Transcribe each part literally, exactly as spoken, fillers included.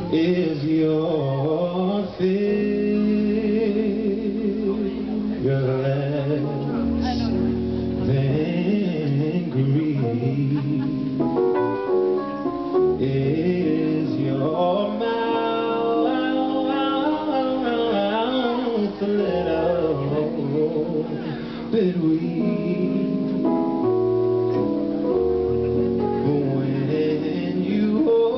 is your figure less than grief? Is your mouth a little bit weak? When you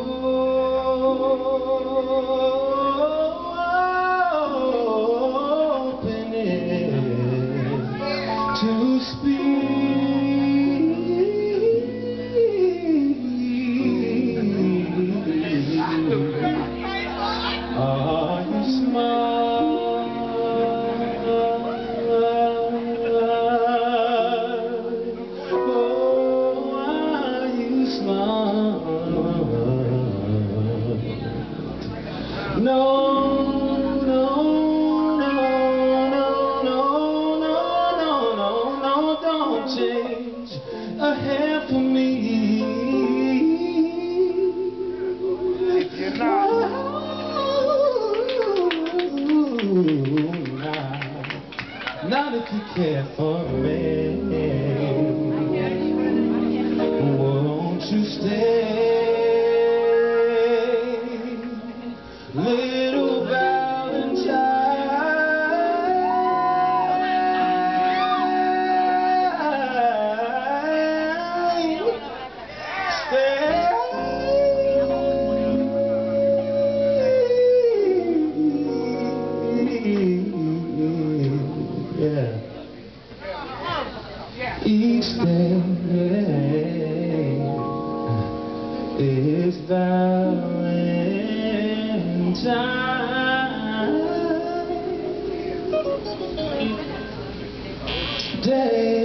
open it to speak, are you smart? Oh, are you smart? No, no, no, no, no, no, no, no, no, don't change a hair for me. You're not. Not if you care for me. Won't you stay, little Valentine? Stay. Yeah. Each day is Valentine's Day.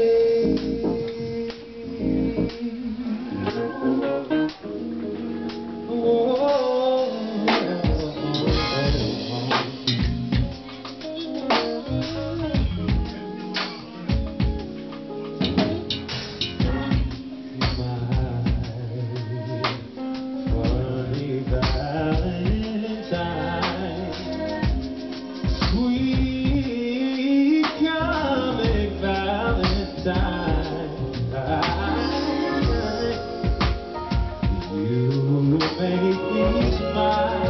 You make me smile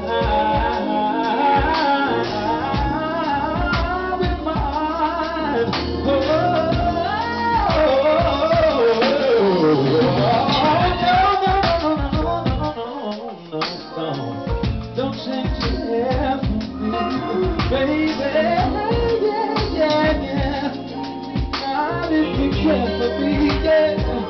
with my eyes. Oh, no, no, no, no, no, no. Don't change your hair for me, baby. Yeah, yeah, yeah. Not if you care for me, yeah.